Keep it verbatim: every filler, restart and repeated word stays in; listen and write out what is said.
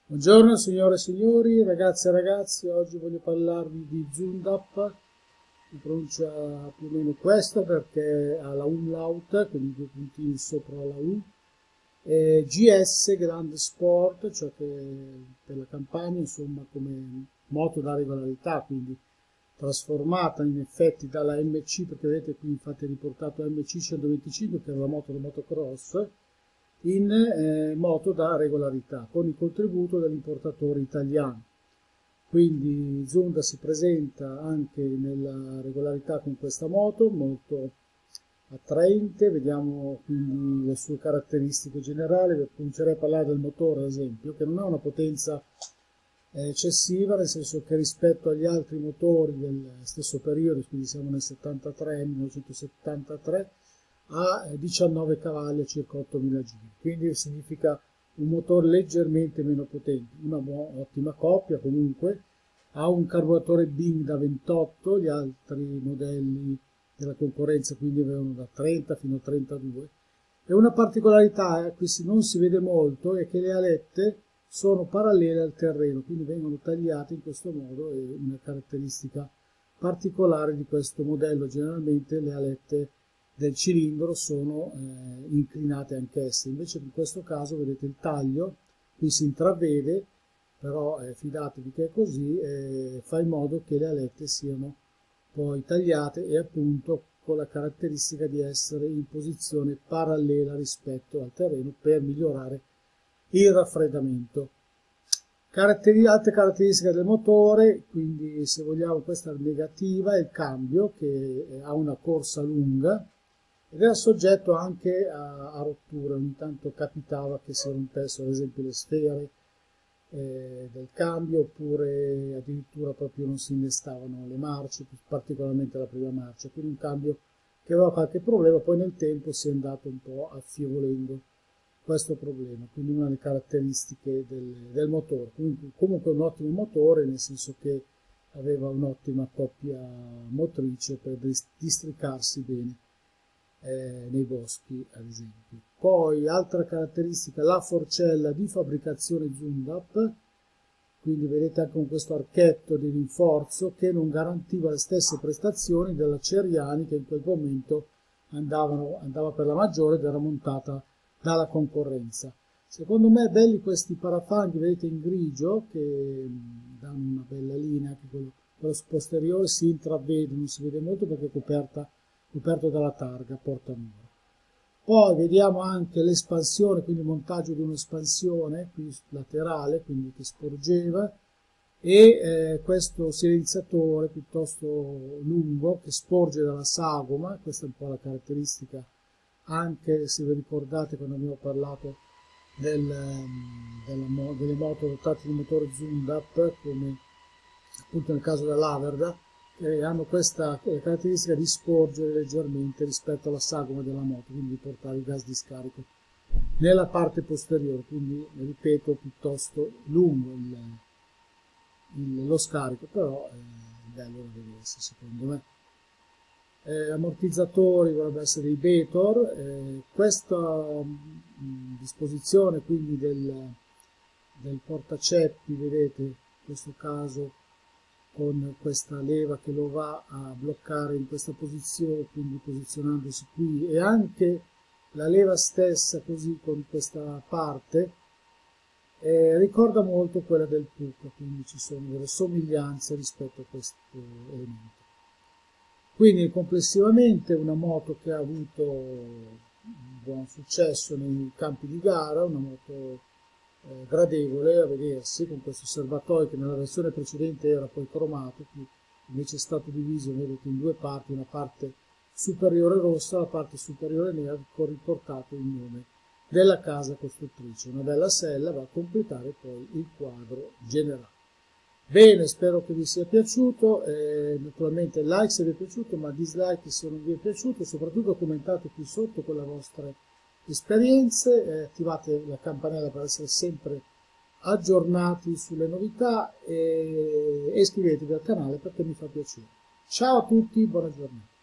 Buongiorno signore e signori, ragazze e ragazzi, oggi voglio parlarvi di Zundap, si pronuncia più o meno questa perché ha la umlaut, quindi due puntini sopra la U, e G S Grande Sport, cioè che per la campagna insomma come moto da regolarità, quindi trasformata in effetti dalla M C, perché vedete qui infatti è riportato M C centoventicinque che era la moto da motocross, in eh, moto da regolarità con il contributo dell'importatore italiano. Quindi Zonda si presenta anche nella regolarità con questa moto, molto attraente. Vediamo quindi le sue caratteristiche generali. Comincerei a parlare del motore, ad esempio, che non ha una potenza eh, eccessiva, nel senso che rispetto agli altri motori del stesso periodo, quindi siamo nel settantatré, millenovecentosettantatré, ha diciannove cavalli a circa ottomila giri, quindi significa un motore leggermente meno potente, una ottima coppia comunque, ha un carburatore Bing da ventotto, gli altri modelli della concorrenza quindi avevano da trenta fino a trentadue, e una particolarità, eh, qui non si vede molto, è che le alette sono parallele al terreno, quindi vengono tagliate in questo modo, è una caratteristica particolare di questo modello. Generalmente le alette del cilindro sono eh, inclinate anch'esse, invece in questo caso vedete il taglio, qui si intravede, però eh, fidatevi che è così, eh, fa in modo che le alette siano poi tagliate e appunto con la caratteristica di essere in posizione parallela rispetto al terreno per migliorare il raffreddamento. Caratteri- altre caratteristiche del motore, quindi se vogliamo questa negativa, è il cambio che ha una corsa lunga ed era soggetto anche a, a rotture. Ogni tanto capitava che si rompessero ad esempio le sfere eh, del cambio, oppure addirittura proprio non si innestavano le marce, particolarmente la prima marcia, quindi un cambio che aveva qualche problema. Poi nel tempo si è andato un po' affievolendo questo problema, quindi una delle caratteristiche del, del motore. Comunque, comunque un ottimo motore, nel senso che aveva un'ottima coppia motrice per districarsi bene eh, nei boschi, ad esempio. Poi altra caratteristica, la forcella di fabbricazione Zundap, quindi vedete anche con questo archetto di rinforzo che non garantiva le stesse prestazioni della Ceriani, che in quel momento andavano, andava per la maggiore ed era montata dalla concorrenza. Secondo me belli questi parafanghi, vedete in grigio, che mh, danno una bella linea, anche quello, quello posteriore si intravede, non si vede molto perché è coperta, coperto dalla targa portamura. Poi vediamo anche l'espansione, quindi il montaggio di un'espansione qui laterale, quindi che sporgeva, e eh, questo silenziatore piuttosto lungo che sporge dalla sagoma. Questa è un po' la caratteristica, anche se vi ricordate quando abbiamo parlato del, della, delle moto dotate di motore Zundap, come appunto nel caso dell'Averda, che hanno questa caratteristica di sporgere leggermente rispetto alla sagoma della moto, quindi di portare il gas di scarico nella parte posteriore, quindi ripeto piuttosto lungo il, il, lo scarico, però è bello da vedersi secondo me. Eh, ammortizzatori dovrebbero essere dei Betor. Eh, questa mh, disposizione quindi del, del portaceppi, vedete in questo caso con questa leva che lo va a bloccare in questa posizione, quindi posizionandosi qui, e anche la leva stessa così con questa parte eh, ricorda molto quella del P U C, quindi ci sono delle somiglianze rispetto a questo elemento. Quindi complessivamente una moto che ha avuto un buon successo nei campi di gara, una moto eh, gradevole a vedersi, con questo serbatoio che nella versione precedente era poi cromato, qui invece è stato diviso, vedete, in due parti, una parte superiore rossa, la parte superiore nera, con riportato il nome della casa costruttrice. Una bella sella va a completare poi il quadro generale. Bene, spero che vi sia piaciuto, eh, naturalmente like se vi è piaciuto, ma dislike se non vi è piaciuto, soprattutto commentate qui sotto con le vostre esperienze, eh, attivate la campanella per essere sempre aggiornati sulle novità e, e iscrivetevi al canale perché mi fa piacere. Ciao a tutti, buona giornata.